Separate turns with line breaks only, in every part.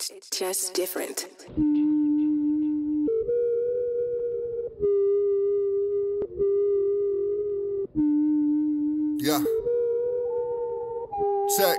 It's just different.
Yeah. Check.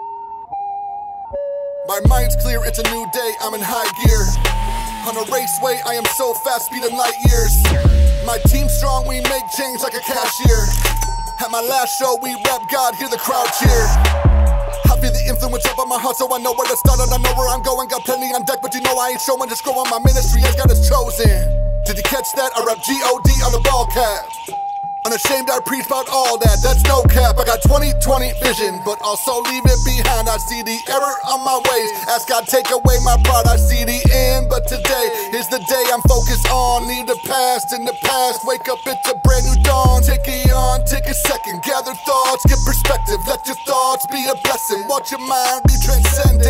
My mind's clear, it's a new day, I'm in high gear. On a raceway, I am so fast, speeding light years. My team's strong, we make change like a cashier. At my last show, we rap God, hear the crowd cheer. I feel the influence up on my heart, so I know where to start and I know where I'm going. Got plenty on deck, but you know I ain't showing, just growing. My ministry has got us chosen. Did you catch that? I rap G-O-D on the ball cap. Unashamed, I preach about all that, that's no cap. I got 20/20 vision, but also leave it behind. I see the error on my ways, ask God take away my pride. I see the end, but today is the day I'm focused on. Leave the past in the past, wake up, it's a brand new dawn. Take it on, take a second, gather thoughts, get perspective. Let your thoughts be a blessing, watch your mind be transcendent.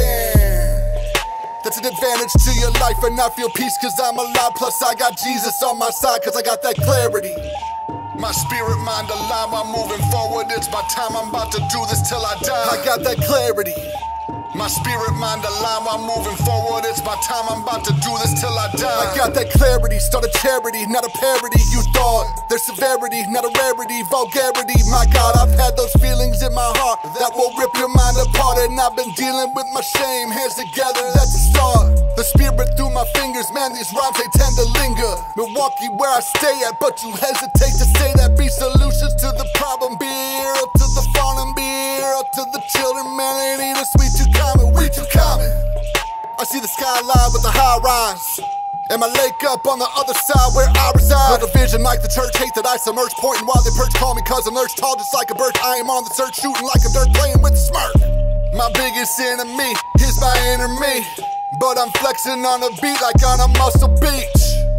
That's an advantage to your life, and I feel peace cause I'm alive. Plus I got Jesus on my side cause I got that clarity. My spirit, mind alive, I'm moving forward. It's my time, I'm about to do this till I die. I got that clarity. My spirit, mind alive, I'm moving forward. It's my time, I'm about to do this till I die. I got that clarity, start a charity, not a parody. You thought there's severity, not a rarity, vulgarity. My God, I've had those feelings in my heart that will rip your mind apart. And I've been dealing with my shame, hands together, that's a start. The spirit through my fingers, man, these rhymes, they tend to linger. Milwaukee, where I stay at, but you hesitate to say that. Be solutions to the problem, beer up to the fallen, beer up to the children, man, they need a sweet you coming, we too common. I see the skyline with the high rise, and my lake up on the other side where I reside. No division like the church, hate that I submerge, pointing while they perch, call me cousin lurch, tall just like a bird. I am on the search, shooting like a dirt, playing with the smirk. My biggest enemy is my inner me, but I'm flexing on a beat like on a Muscle Beach.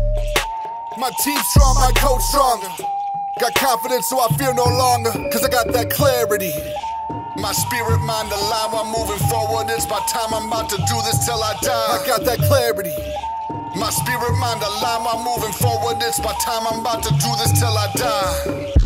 My team strong, my coach stronger. Got confidence so I fear no longer, cause I got that clarity. My spirit, mind alive, I'm moving forward. It's my time, I'm about to do this till I die. I got that clarity. My spirit, mind alive, I'm moving forward. It's my time, I'm about to do this till I die.